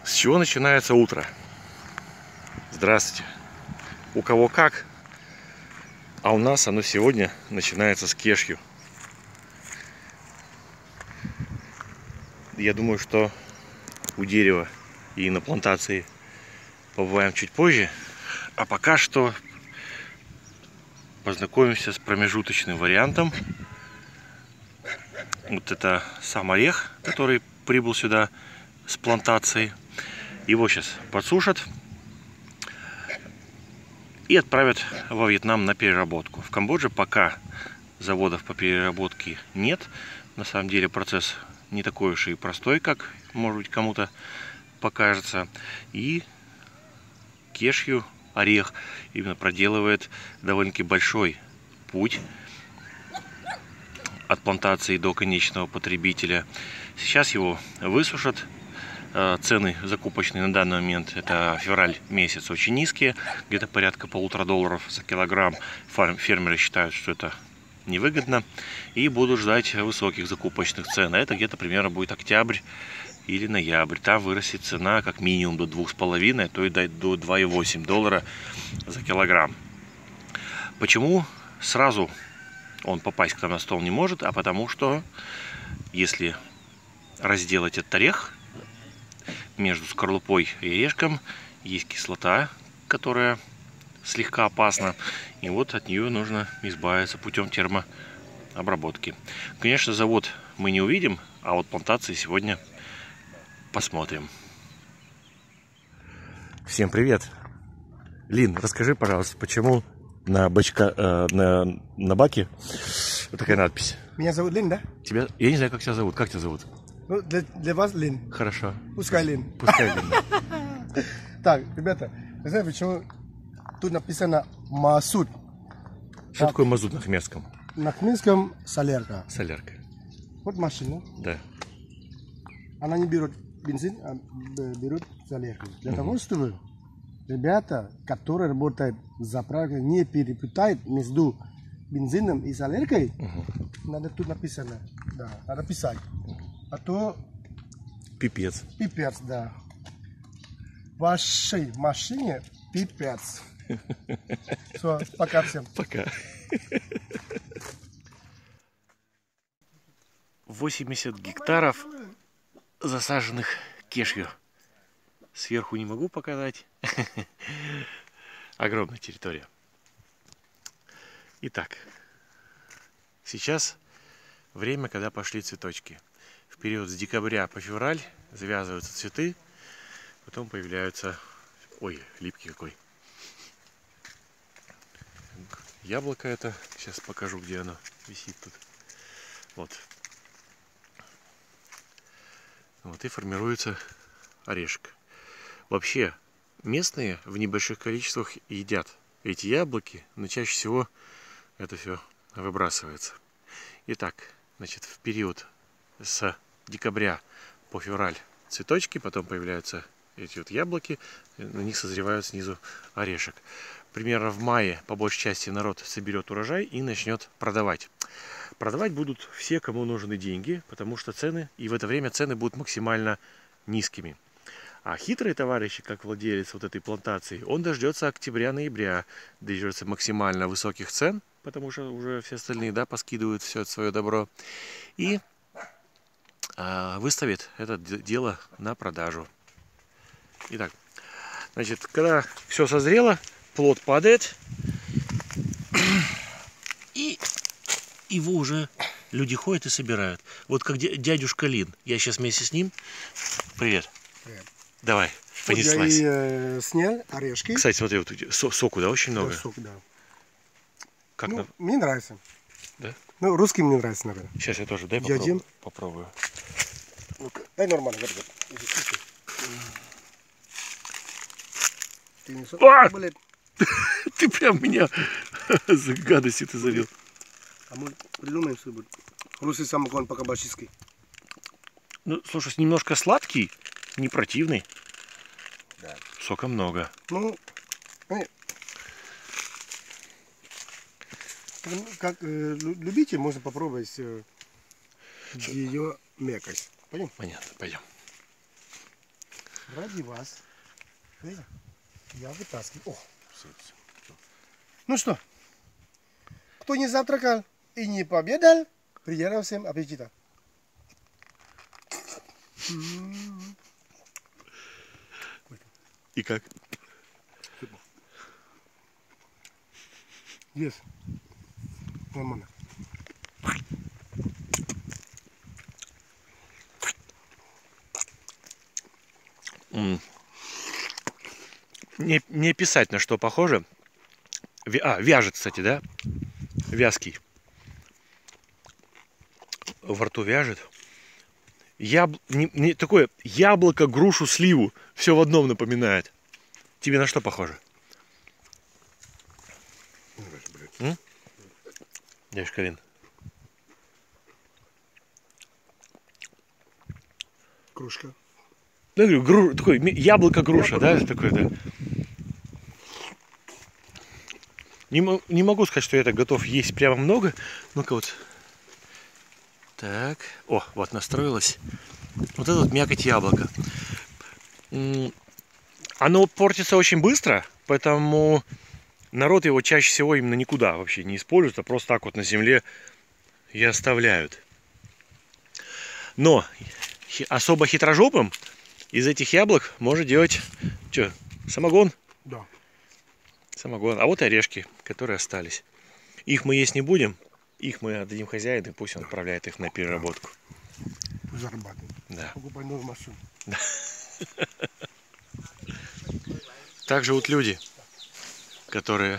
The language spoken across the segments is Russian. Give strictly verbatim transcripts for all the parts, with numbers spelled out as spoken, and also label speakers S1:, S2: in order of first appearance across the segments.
S1: С чего начинается утро? Здравствуйте. У кого как, а у нас оно сегодня начинается с кешью. Я думаю, что у дерева и на плантации побываем чуть позже. А пока что познакомимся с промежуточным вариантом. Вот это сам орех, который прибыл сюда с плантации. Его сейчас подсушат и отправят во Вьетнам на переработку. В Камбодже пока заводов по переработке нет. На самом деле процесс не такой уж и простой, как, может быть, кому-то покажется. И кешью, орех, именно проделывает довольно-таки большой путь от плантации до конечного потребителя. Сейчас его высушат. Цены закупочные на данный момент, это февраль месяц, очень низкие, где-то порядка полутора долларов за килограмм. Фермеры считают, что это невыгодно, и будут ждать высоких закупочных цен. А это где-то примерно будет октябрь или ноябрь. Там вырастет цена как минимум до двух с половиной, то и до двух и восьми доллара за килограмм. Почему сразу он попасть к нам на стол не может? А потому что если разделать этот орех, между скорлупой и орешком есть кислота, которая слегка опасна. И вот от нее нужно избавиться путем термообработки. Конечно, завод мы не увидим, а вот плантации сегодня посмотрим. Всем привет! Лин, расскажи, пожалуйста, почему на, бачка, э, на, на баке вот такая надпись?
S2: Меня зовут Лин, да?
S1: Тебя? Я не знаю, как тебя зовут. Как тебя зовут?
S2: Ну, для, для вас Лин.
S1: Хорошо.
S2: Пускай Лин.
S1: Пускай Лин.
S2: Так, ребята, вы знаете, почему тут написано Масуд?
S1: Что такое мазут на хмерском?
S2: На хмерском солярка.
S1: Солярка.
S2: Вот машина.
S1: Да.
S2: Она не берет бензин, а берет солярку. Для
S1: Угу.
S2: того, чтобы ребята, которые работают в заправке, не перепутают между бензином и соляркой, угу. Надо тут написано. Да, надо писать. А то...
S1: Пипец.
S2: Пипец, да. В вашей машине пипец. Все, пока всем.
S1: Пока. восемьдесят гектаров засаженных кешью. Сверху не могу показать. Огромная территория. Итак, сейчас время, когда пошли цветочки. В период с декабря по февраль завязываются цветы, потом появляются... Ой, липкий какой. Яблоко это. Сейчас покажу, где оно висит тут. Вот. Вот и формируется орешек. Вообще, местные в небольших количествах едят эти яблоки, но чаще всего это все выбрасывается. Итак, значит, в период с декабря по февраль цветочки, потом появляются эти вот яблоки, на них созревают снизу орешек. Примерно в мае по большей части народ соберет урожай и начнет продавать. Продавать будут все, кому нужны деньги, потому что цены, и в это время цены будут максимально низкими. А хитрые товарищи, как владелец вот этой плантации, он дождется октября-ноября, дождется максимально высоких цен, потому что уже все остальные, да, поскидывают все это свое добро, и а, выставит это дело на продажу. Итак, значит, когда все созрело, плод падает, и его уже люди ходят и собирают. Вот как дядюшка Лин. Я сейчас вместе с ним. Привет.
S2: Привет.
S1: Давай,
S2: Вот
S1: понеслась.
S2: я и э, снял орешки.
S1: Кстати, смотри, вот со соку, да, очень много?
S2: Да, сок, да.
S1: Как
S2: Ну,
S1: на...
S2: мне нравится.
S1: Да?
S2: Ну, русский мне нравится, наверное.
S1: Сейчас я тоже, дай
S2: Дядин.
S1: попробую. попробую.
S2: Ну-ка, дай нормально, вот, вот. Ты не
S1: А!
S2: болит.
S1: Ты прям меня за гадостью ты залил.
S2: А мы придумаем, что будет. Русский самогон по-кабачески.
S1: Ну, слушай, немножко сладкий, не противный.
S2: Да.
S1: Сока много.
S2: Ну, э, как э, любите, можно попробовать э, ее мякоть. Пойдем?
S1: Понятно, пойдем.
S2: ради вас я вытаскиваю. О, ну что, кто не завтракал и не пообедал, приятного всем аппетита.
S1: И как?
S2: Есть. Нормально.
S1: М. Не, не писать, на что похоже. Ви- А, вяжет, кстати, да? Вязкий. Во рту вяжет. Яб... Не, не, такое яблоко, грушу, сливу. Все в одном напоминает. Тебе на что похоже? М? Дядюшка Вин.
S2: Кружка.
S1: Ну, я говорю, гру... такое яблоко-груша, да? Такое, да. Не, мо- не могу сказать, что я так готов есть прямо много. Ну-ка вот. Так. О, вот настроилось. Вот это вот мякоть яблока. М, Оно портится очень быстро, поэтому народ его чаще всего именно никуда вообще не использует, а просто так вот на земле и оставляют. Но хи- особо хитрожопым из этих яблок можно делать что, самогон.
S2: Да.
S1: Самогон. А вот и орешки, которые остались. Их мы есть не будем. Их мы отдадим хозяину, и пусть он отправляет их на переработку.
S2: Зарабатываем.
S1: Да.
S2: Покупай новую машину.
S1: Также вот люди, которые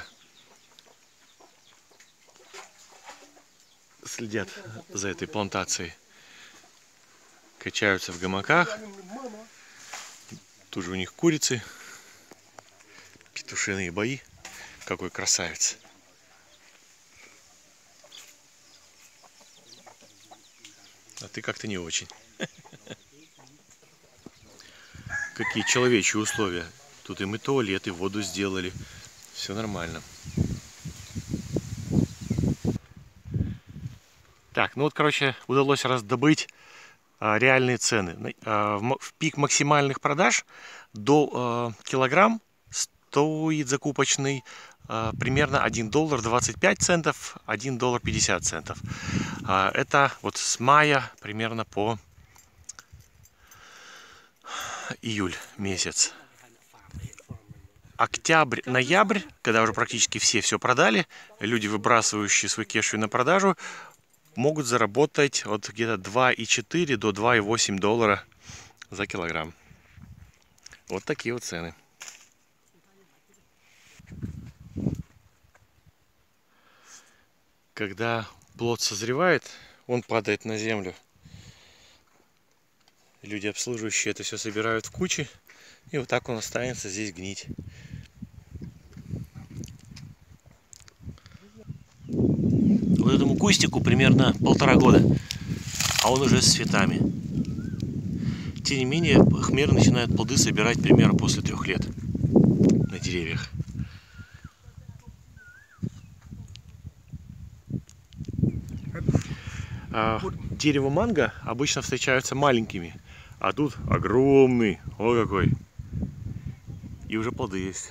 S1: следят за этой плантацией, качаются в гамаках. Тут же у них курицы, петушиные бои. Какой красавец. А ты как-то не очень. Какие человечьи условия. Тут им и туалет, и воду сделали. Все нормально. Так, ну вот, короче, удалось раздобыть а, реальные цены. На- а, в, ма- в пик максимальных продаж до а, килограмм стоит закупочный а, примерно один доллар двадцать пять центов, один доллар пятьдесят центов. А, это вот с мая примерно по июль месяц. Октябрь, ноябрь, когда уже практически все все продали, люди, выбрасывающие свой кешью на продажу, могут заработать от где-то два и четыре до два и восемь доллара за килограмм. Вот такие вот цены. Когда плод созревает, он падает на землю. Люди, обслуживающие это все, собирают в кучи, и вот так он останется здесь гнить. Вот этому кустику примерно полтора года, а он уже с цветами. Тем не менее, хмеры начинают плоды собирать примерно после трех лет на деревьях. А дерево манго обычно встречаются маленькими, а тут огромный, о какой. И уже плоды есть.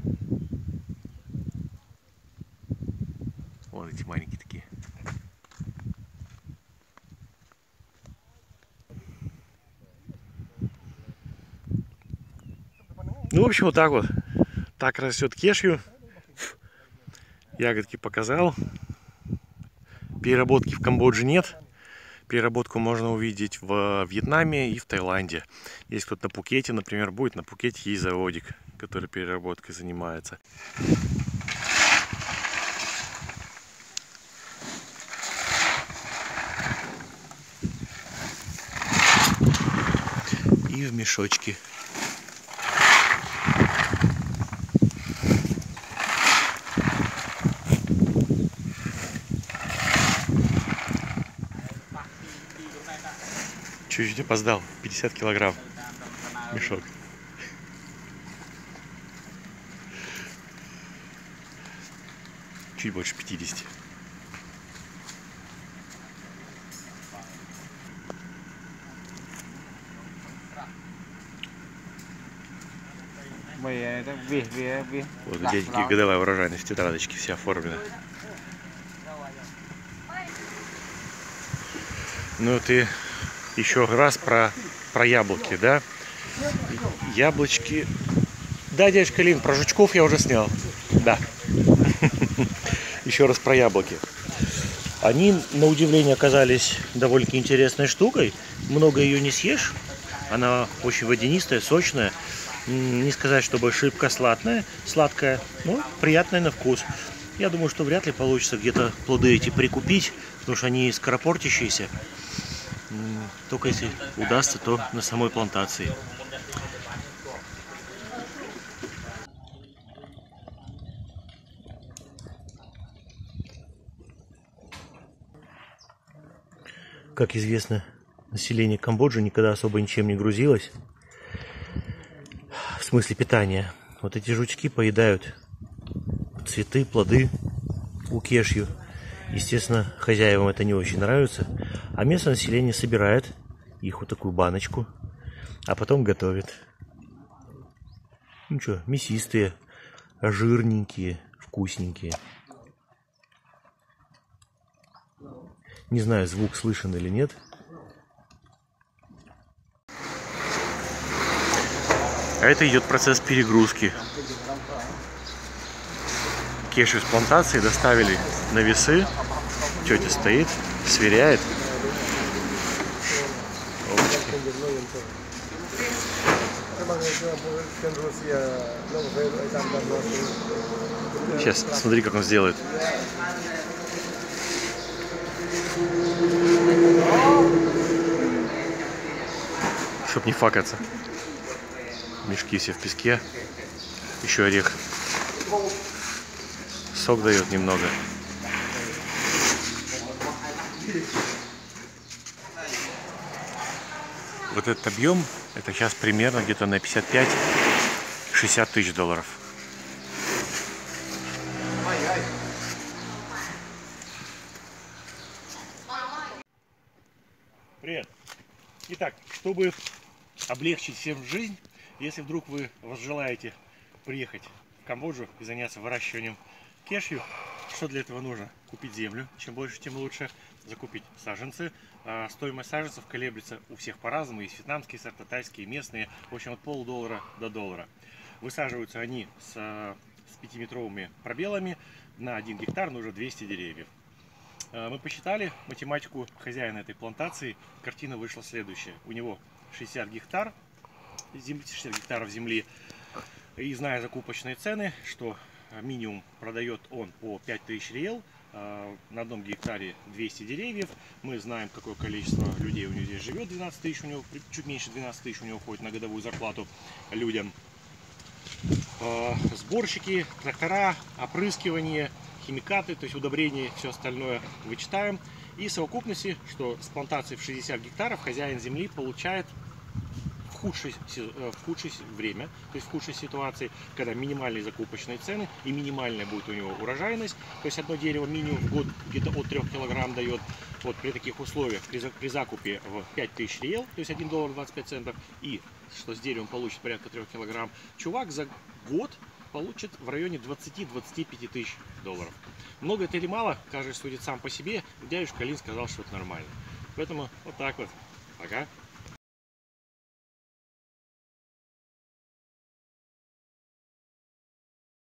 S1: Вот эти маленькие такие. Ну, в общем, вот так вот. Так растет кешью. Ягодки показал. Переработки в Камбодже нет. Переработку можно увидеть в Вьетнаме и в Таиланде. Если кто-то на Пхукете, например, будет, на Пхукете есть заводик, который переработкой занимается. И в мешочки. Чуть-чуть опоздал. пятьдесят килограмм. Мешок. Чуть больше пятидесяти. Вот у дядьки годовая урожайность, тетрадочки вся оформлена. Ну ты еще раз про, про яблоки, да? Яблочки. Да, дядюшка Лин, про жучков я уже снял. Да. Еще раз про яблоки. Они, на удивление, оказались довольно-таки интересной штукой. Много ее не съешь. Она очень водянистая, сочная. Не сказать, чтобы шибко сладкая, сладкая, но приятная на вкус. Я думаю, что вряд ли получится где-то плоды эти прикупить, потому что они скоропортящиеся. Только если удастся, то на самой плантации. Как известно, население Камбоджи никогда особо ничем не грузилось. В смысле питания. Вот эти жучки поедают цветы, плоды у кешью. Естественно, хозяевам это не очень нравится. А местное население собирает их вот такую баночку, а потом готовит. Ну что, мясистые, жирненькие, вкусненькие. Не знаю, звук слышен или нет. А это идет процесс перегрузки. Кешу с плантации доставили на весы. Тетя стоит, сверяет. Сейчас, смотри, как он сделает. Чтоб не факаться. Мешки все в песке. Еще орех. Сок дает немного. Вот этот объем, это сейчас примерно где-то на пятьдесят пять — шестьдесят тысяч долларов. Привет! Итак, чтобы облегчить всем жизнь, если вдруг вы возжелаете приехать в Камбоджу и заняться выращиванием кешью, что для этого нужно? Купить землю, чем больше, тем лучше, закупить саженцы. А стоимость саженцев колеблется у всех по-разному, есть вьетнамские сорта, тайские, местные, в общем, от полдоллара до доллара. Высаживаются они с, с пятиметровыми пробелами, на один гектар нужно двести деревьев. Мы посчитали математику хозяина этой плантации, картина вышла следующая. У него шестьдесят гектар, шестьдесят гектаров земли, и зная закупочные цены, что минимум продает он по пять тысяч риэл, на одном гектаре двести деревьев, мы знаем, какое количество людей у него здесь живет, двенадцать тысяч, у него, чуть меньше двенадцати тысяч у него уходит на годовую зарплату людям. Сборщики, трактора, опрыскивание, химикаты, то есть удобрения, все остальное вычитаем. И в совокупности, что с плантации в шестьдесят гектаров хозяин земли получает в худшее, в худшее время, то есть в худшей ситуации, когда минимальные закупочные цены и минимальная будет у него урожайность, то есть одно дерево минимум в год где-то от трёх килограмм дает. Вот при таких условиях, при, при закупе в пять тысяч риэл, то есть один доллар двадцать пять центов, и что с деревом получит порядка трёх килограмм, чувак за год получит в районе двадцати-двадцати пяти тысяч долларов. Много это или мало, каждый судит сам по себе. Дядюшка Лин сказал, что это нормально. Поэтому вот так вот. Пока.